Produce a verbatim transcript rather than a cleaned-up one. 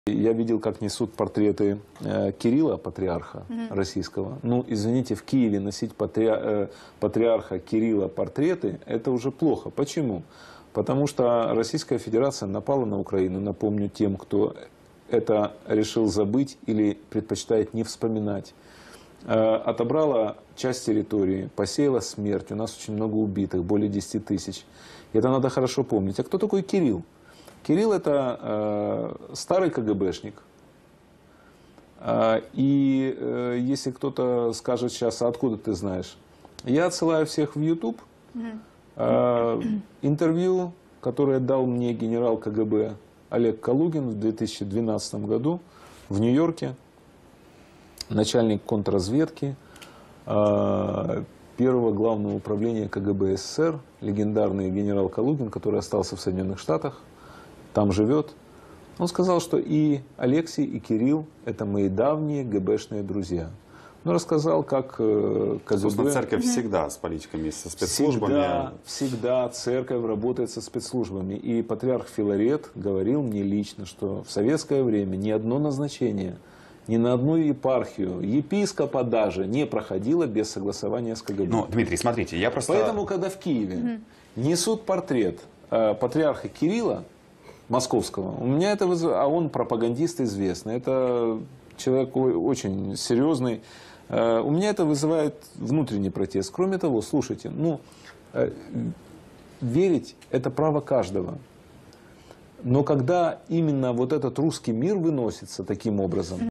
Я видел, как несут портреты э, Кирилла, патриарха mm-hmm. российского. Ну, извините, в Киеве носить патри... э, патриарха Кирилла портреты, это уже плохо. Почему? Потому что Российская Федерация напала на Украину, напомню тем, кто это решил забыть или предпочитает не вспоминать. Э, отобрала часть территории, посеяла смерть. У нас очень много убитых, более десяти тысяч. Это надо хорошо помнить. А кто такой Кирилл? Кирилл – это э, старый КГБшник. Э, и э, если кто-то скажет сейчас, а откуда ты знаешь? Я отсылаю всех в YouTube. Э, интервью, которое дал мне генерал КГБ Олег Калугин в две тысячи двенадцатом году в Нью-Йорке. Начальник контрразведки э, первого главного управления КГБ СССР, легендарный генерал Калугин, который остался в Соединенных Штатах. Там живет. Он сказал, что и Алексей, и Кирилл – это мои давние ГБшные друзья. Он рассказал, как КГБ… Собственно, церковь всегда с политиками, со спецслужбами. Всегда, всегда церковь работает со спецслужбами. И патриарх Филарет говорил мне лично, что в советское время ни одно назначение, ни на одну епархию, епископа даже, не проходило без согласования с КГБ. Ну, Дмитрий, смотрите, я просто… Поэтому, когда в Киеве несут портрет э, патриарха Кирилла, московского. У меня это вызывает, а он пропагандист известный, это человек очень серьезный. У меня это вызывает внутренний протест. Кроме того, слушайте, ну, верить – это право каждого. Но когда именно вот этот русский мир выносится таким образом,